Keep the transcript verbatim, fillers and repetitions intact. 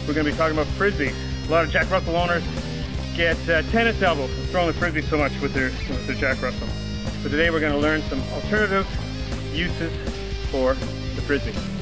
we're going to be talking about Frisbee. A lot of Jack Russell owners get uh, tennis elbow from throwing the Frisbee so much with their, with their Jack Russell. So today we're going to learn some alternative uses for the Frisbee.